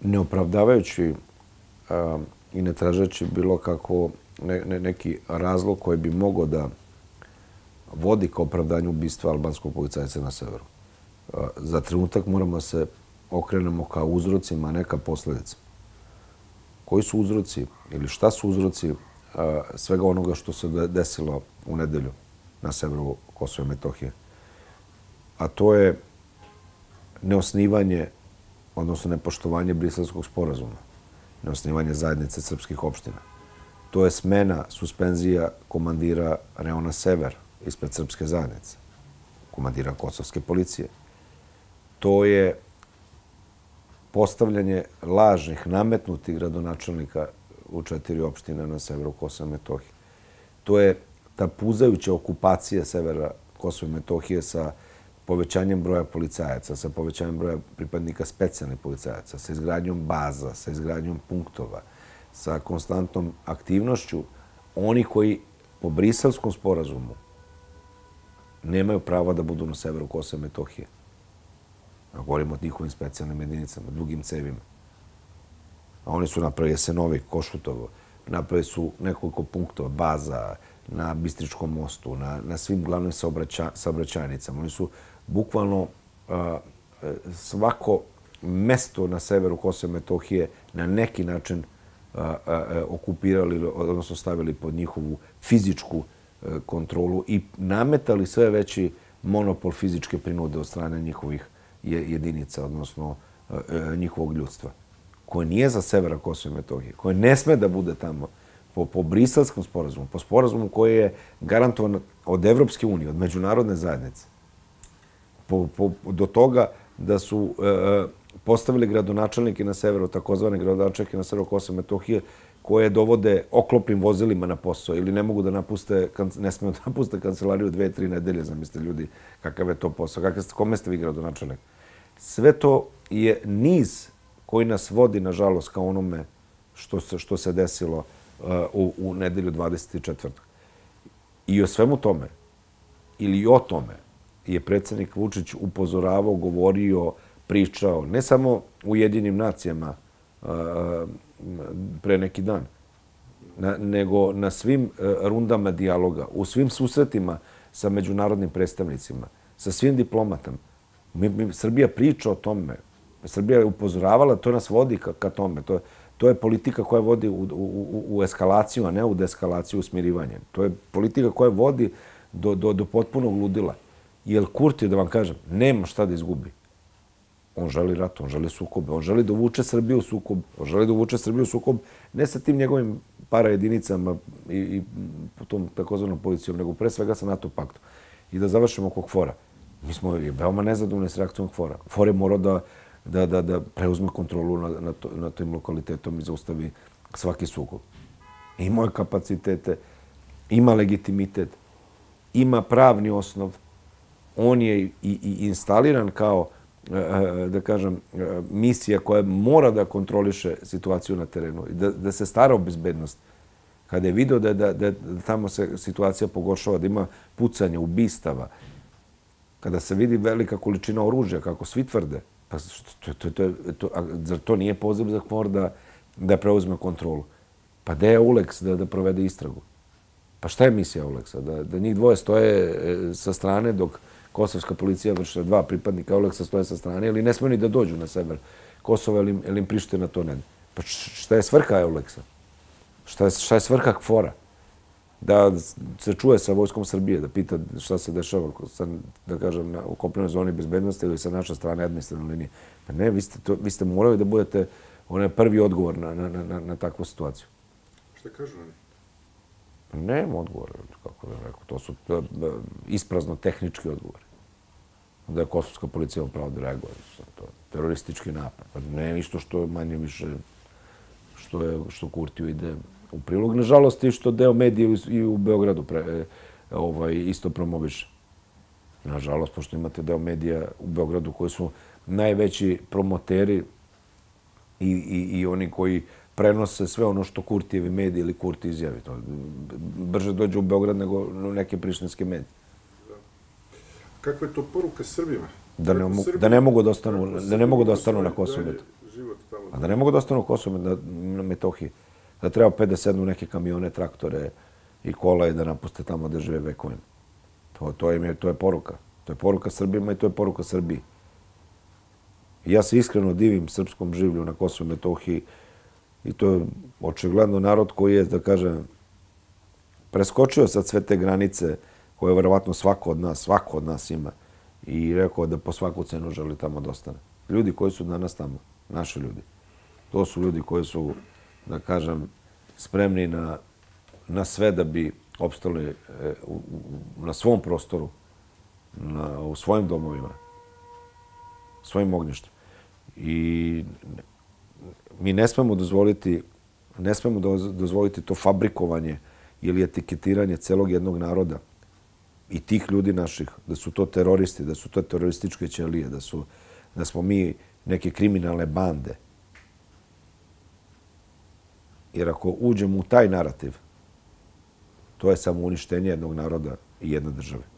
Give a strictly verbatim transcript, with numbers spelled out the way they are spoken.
ne opravdavajući i ne tražeći bilo kako neki razlog koji bi mogao da vodi ka opravdanju ubistva albanskog policajca na severu. Za trenutak moramo se okrenemo ka uzrocima, a ne ka posledicama. Koji su uzroci ili šta su uzroci svega onoga što se desilo u nedelju na severu Kosova i Metohije? A to je neosnivanje, odnosno nepoštovanje Briselskog sporazuma, neosnivanje zajednice srpskih opština. To je smena, suspenzija komandira reona Sever ispred srpske zajednice, komandira kosovske policije. To je postavljanje lažnih, nametnutih gradonačelnika u četiri opštine na severu Kosova i Metohije. To je ta puzajuća okupacija severa Kosova i Metohije sa povećanjem broja policajaca, sa povećanjem broja pripadnika specijalnih policajaca, sa izgradnjom baza, sa izgradnjom punktova, sa konstantnom aktivnošću oni koji po Briselskom sporazumu nemaju prava da budu na severu Kosova i Metohije. Govorimo o njihovim specijalnim jedinicama, drugim cevima. A oni su napravili Jasenovi, Košutovo, napravili su nekoliko punktova, baza na Bistričkom mostu, na, na svim glavnim saobraća, saobraćajnicama. Oni su bukvalno a, svako mesto na severu Kosova i Metohije na neki način a, a, a, okupirali, odnosno stavili pod njihovu fizičku a, kontrolu i nametali sve veći monopol fizičke prinude od strane njihovih jedinica, odnosno njihovog ljudstva, koje nije za severa Kosova i Metohije, koje ne sme da bude tamo po, po Briselskom sporazumu, po sporazumu koji je garantovan od Evropske unije, od međunarodne zajednice, po, po, do toga da su e, postavili gradonačelnike na severu, takozvane gradonačelnike na severu Kosova i Metohije, koje dovode oklopnim vozilima na posao ili ne mogu da napuste, ne smiju da napuste kancelariju dve, tri nedelje, zamislite ljudi, kakav je to posao, kakav, kome ste vi gradonačelnik. Sve to je niz koji nas vodi, nažalost, ka onome što se, što se desilo uh, u, u nedelju dvadeset četvrtog I o svemu tome, ili o tome, je predsjednik Vučić upozoravao, govorio, pričao, ne samo u Ujedinjenim nacijama uh, pre neki dan, na, nego na svim uh, rundama dijaloga, u svim susretima sa međunarodnim predstavnicima, sa svim diplomatama. Mi, mi, Srbija priča o tome. Srbija je upozoravala, to nas vodi ka, ka tome. To, to je politika koja vodi u, u, u eskalaciju, a ne u deeskalaciju, u smirivanje. To je politika koja vodi do, do, do potpunog ludila. Jer Kurti, da vam kažem, nema šta da izgubi. On želi rat, on želi sukobe, on želi da uvuče Srbiju u sukob, on želi da uvuče Srbiju u sukob ne sa tim njegovim para jedinicama i, i tom takozvanom policijom, nego pre svega sa NATO paktom. I da završimo oko Kvora. Mi smo veoma nezadovoljni s reakcijom Kvora. Kvor je morao da, da, da, da preuzme kontrolu na, na, to, na tim lokalitetom i zaustavi svaki sukob. Ima je kapacitete, ima legitimitet, ima pravni osnov. On je i, i instaliran kao, da kažem, misija koja mora da kontroliše situaciju na terenu i da, da se stara o bezbednost. Kada je video da, da, da, da tamo se situacija pogoršava, da ima pucanja, ubistava, kada se vidi velika količina oružja, kako svi tvrde, pa to, to, to, to, zar to nije poziv za Kvor da, da preuzme kontrolu? Pa gde je Uleks da, da provede istragu? Pa šta je misija Uleksa? Da, da njih dvoje stoje sa strane dok kosovska policija vrši, dva pripadnika Uleksa stoje sa strane ili ne smiju ni da dođu na sever Kosova ili, ili im Priština to ne. Pa šta je svrha Uleksa? Šta je, šta je svrha Kvora? Da se čuje sa vojskom Srbije, da pita šta se dešava sa, da kažem, na, u kopnenoj zoni bezbednosti ili sa naše strane administrativne linije. Pa ne, vi ste, to, vi ste morali da budete onaj prvi odgovor na, na, na, na takvu situaciju. Šta kažu oni? Pa nema odgovora, kako bih rekao. To su to, da, isprazno tehnički odgovori. Da je kosovska policija upravo da reaguje. To je teroristički napad. Pa ne ništa što manje više što, je, što Kurtiju ide u prilog. Nažalost, i što deo medija i u Beogradu pre, ovaj, isto promoviše. Nažalost, pošto imate deo medija u Beogradu koji su najveći promoteri i, i, i oni koji prenose sve ono što Kurtijevi mediji ili Kurti izjavi. To brže dođe u Beograd nego neke prištinske medije. Kakva je to poruka Srbima? Da ne, mogu, da ne mogu da ostanu, da ne mogu da ostanu na Kosovu. A da ne mogu da ostanu u Kosovu na Metohiji. Da treba opet da sednu neke kamione, traktore i kola i da napuste tamo da žive vekovima. To, to, je, to je poruka. To je poruka Srbima i to je poruka Srbiji. I ja se iskreno divim srpskom življu na Kosovu i Metohiji i to je očigledno narod koji je, da kažem, preskočio sad sve te granice koje verovatno svako od nas, svako od nas ima i rekao da po svaku cenu želi tamo da ostane. Ljudi koji su danas tamo, naši ljudi, to su ljudi koji su, da kažem, spremni na, na sve da bi opstali e, u, na svom prostoru, na, u svojim domovima, svojim ognjištem. I mi ne smemo dozvoliti, ne smemo dozvoliti to fabrikovanje ili etiketiranje celog jednog naroda i tih ljudi naših, da su to teroristi, da su to terorističke ćelije, da, su, da smo mi neke kriminalne bande. Jer ako uđemo u taj narativ, to je samo uništenje jednog naroda i jedne države.